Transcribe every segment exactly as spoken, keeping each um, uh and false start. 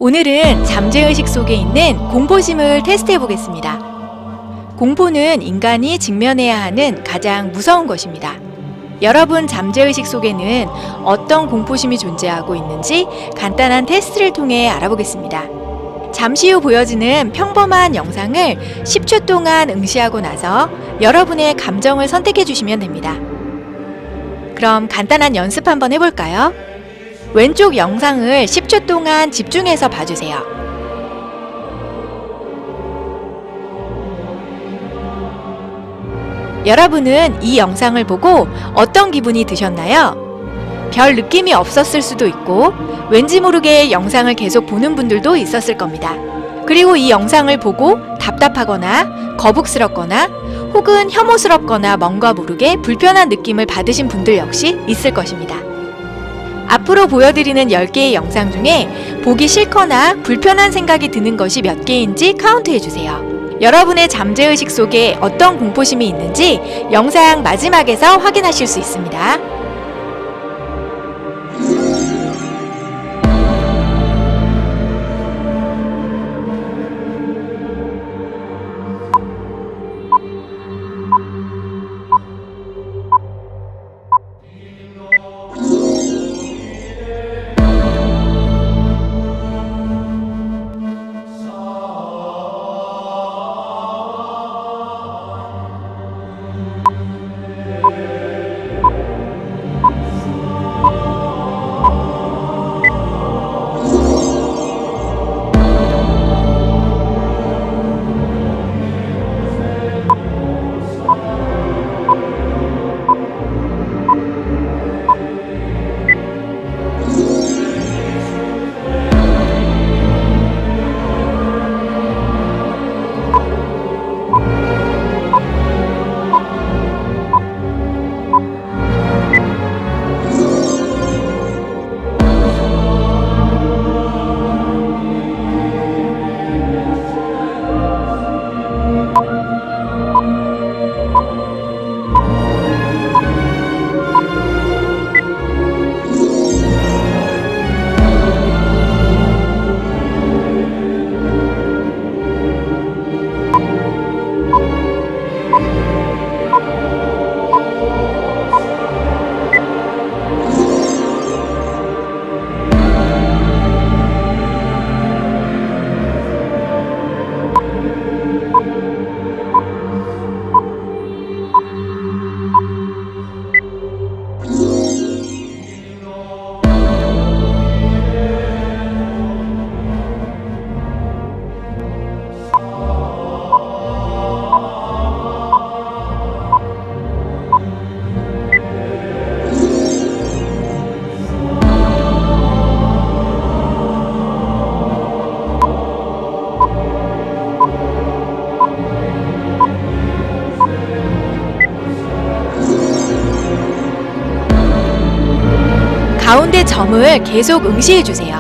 오늘은 잠재의식 속에 있는 공포심을 테스트해 보겠습니다. 공포는 인간이 직면해야 하는 가장 무서운 것입니다. 여러분 잠재의식 속에는 어떤 공포심이 존재하고 있는지 간단한 테스트를 통해 알아보겠습니다. 잠시 후 보여지는 평범한 영상을 십 초 동안 응시하고 나서 여러분의 감정을 선택해 주시면 됩니다. 그럼 간단한 연습 한번 해볼까요? 왼쪽 영상을 십 초 동안 집중해서 봐주세요. 여러분은 이 영상을 보고 어떤 기분이 드셨나요? 별 느낌이 없었을 수도 있고 왠지 모르게 영상을 계속 보는 분들도 있었을 겁니다. 그리고 이 영상을 보고 답답하거나 거북스럽거나 혹은 혐오스럽거나 뭔가 모르게 불편한 느낌을 받으신 분들 역시 있을 것입니다. 앞으로 보여드리는 열 개의 영상 중에 보기 싫거나 불편한 생각이 드는 것이 몇 개인지 카운트해주세요. 여러분의 잠재의식 속에 어떤 공포심이 있는지 영상 마지막에서 확인하실 수 있습니다. 가운데 점을 계속 응시해 주세요.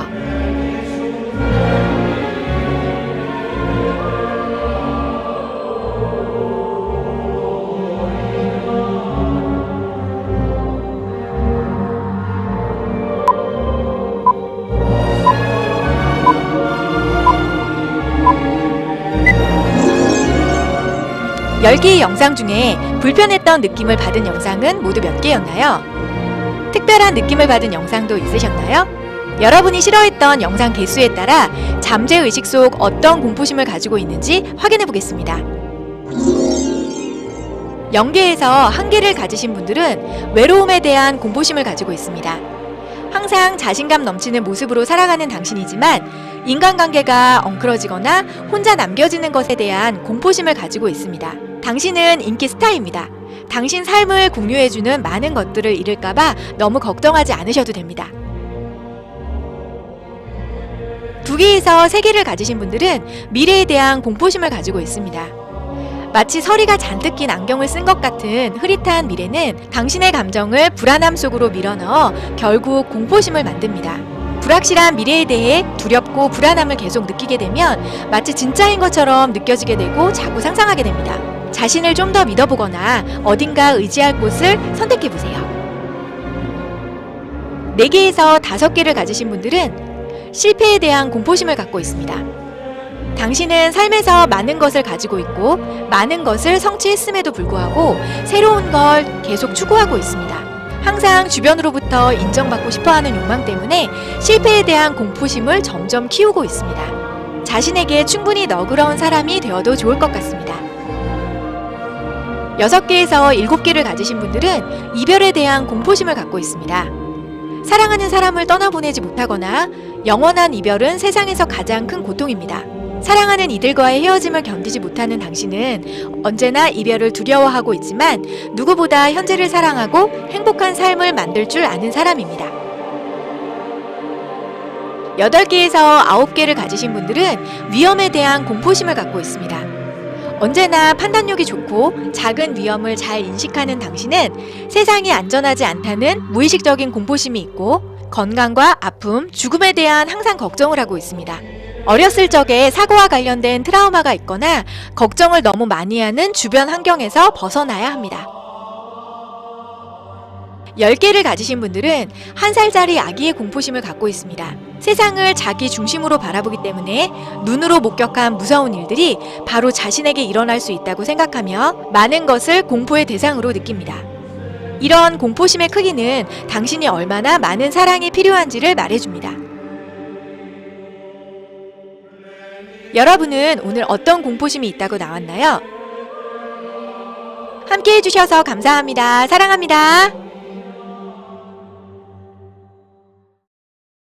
열 개의 영상 중에 불편했던 느낌을 받은 영상은 모두 몇 개였나요? 특별한 느낌을 받은 영상도 있으셨나요? 여러분이 싫어했던 영상 개수에 따라 잠재의식 속 어떤 공포심을 가지고 있는지 확인해 보겠습니다. 영 개에서 한 개를 가지신 분들은 외로움에 대한 공포심을 가지고 있습니다. 항상 자신감 넘치는 모습으로 살아가는 당신이지만 인간관계가 엉클어지거나 혼자 남겨지는 것에 대한 공포심을 가지고 있습니다. 당신은 인기 스타입니다. 당신 삶을 공유해주는 많은 것들을 잃을까봐 너무 걱정하지 않으셔도 됩니다. 두 개에서 세 개를 가지신 분들은 미래에 대한 공포심을 가지고 있습니다. 마치 서리가 잔뜩 낀 안경을 쓴 것 같은 흐릿한 미래는 당신의 감정을 불안함 속으로 밀어넣어 결국 공포심을 만듭니다. 불확실한 미래에 대해 두렵고 불안함을 계속 느끼게 되면 마치 진짜인 것처럼 느껴지게 되고 자꾸 상상하게 됩니다. 자신을 좀 더 믿어보거나 어딘가 의지할 곳을 선택해보세요. 네 개에서 다섯 개를 가지신 분들은 실패에 대한 공포심을 갖고 있습니다. 당신은 삶에서 많은 것을 가지고 있고 많은 것을 성취했음에도 불구하고 새로운 걸 계속 추구하고 있습니다. 항상 주변으로부터 인정받고 싶어하는 욕망 때문에 실패에 대한 공포심을 점점 키우고 있습니다. 자신에게 충분히 너그러운 사람이 되어도 좋을 것 같습니다. 여섯 개에서 일곱 개를 가지신 분들은 이별에 대한 공포심을 갖고 있습니다. 사랑하는 사람을 떠나보내지 못하거나 영원한 이별은 세상에서 가장 큰 고통입니다. 사랑하는 이들과의 헤어짐을 견디지 못하는 당신은 언제나 이별을 두려워하고 있지만 누구보다 현재를 사랑하고 행복한 삶을 만들 줄 아는 사람입니다. 여덟 개에서 아홉 개를 가지신 분들은 위험에 대한 공포심을 갖고 있습니다. 언제나 판단력이 좋고 작은 위험을 잘 인식하는 당신은 세상이 안전하지 않다는 무의식적인 공포심이 있고 건강과 아픔, 죽음에 대한 항상 걱정을 하고 있습니다. 어렸을 적에 사고와 관련된 트라우마가 있거나 걱정을 너무 많이 하는 주변 환경에서 벗어나야 합니다. 열 개를 가지신 분들은 한 살짜리 아기의 공포심을 갖고 있습니다. 세상을 자기 중심으로 바라보기 때문에 눈으로 목격한 무서운 일들이 바로 자신에게 일어날 수 있다고 생각하며 많은 것을 공포의 대상으로 느낍니다. 이런 공포심의 크기는 당신이 얼마나 많은 사랑이 필요한지를 말해줍니다. 여러분은 오늘 어떤 공포심이 있다고 나왔나요? 함께 해주셔서 감사합니다. 사랑합니다.